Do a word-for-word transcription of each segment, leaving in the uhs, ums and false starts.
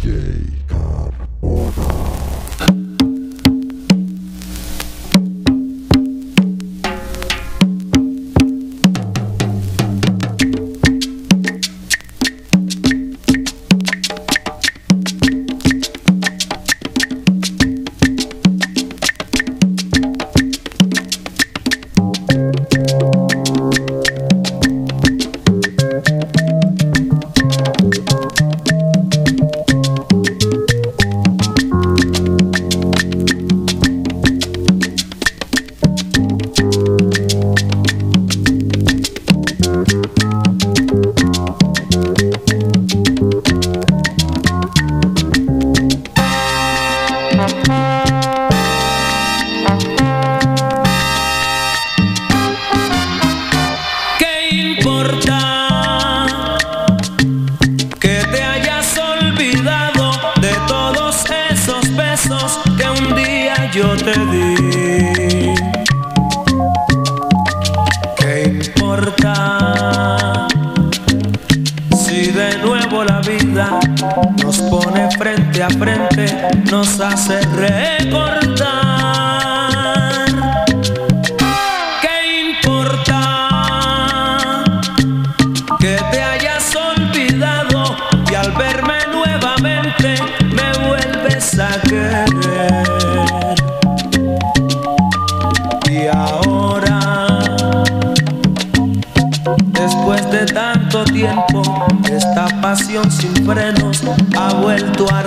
yo te di. ¿Qué importa si de nuevo la vida nos pone frente a frente, nos hace recordar? ¿Qué importa que te hayas olvidado y al verme nuevamente me vuelves a querer? Y ahora, después de tanto tiempo, esta pasión sin frenos ha vuelto a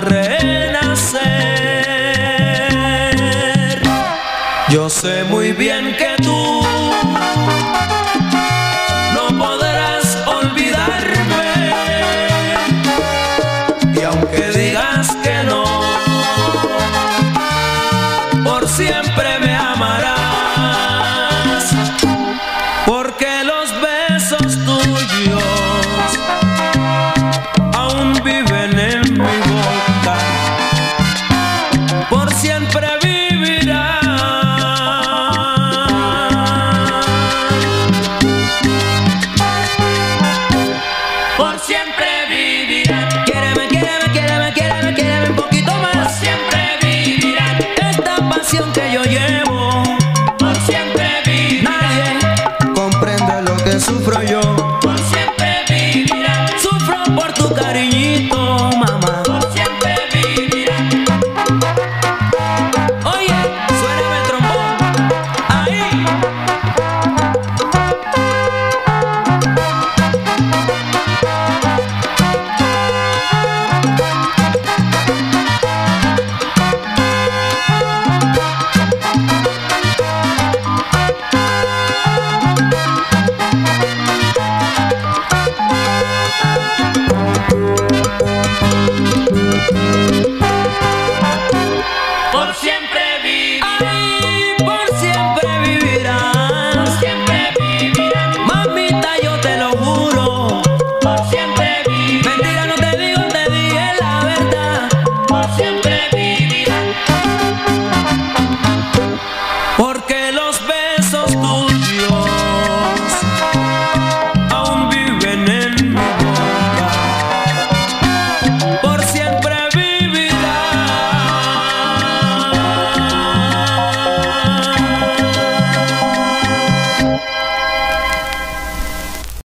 renacer. Yo sé muy bien que tú no podrás olvidarme, y aunque digas que no, por siempre me amarás, porque los besos tuyos aún viven en mi boca, por siempre vivirán. Por siempre vivirán. Quiéreme, quiéreme, quiéreme, quiéreme, quiéreme un poquito más. Por siempre vivirán. Esta pasión que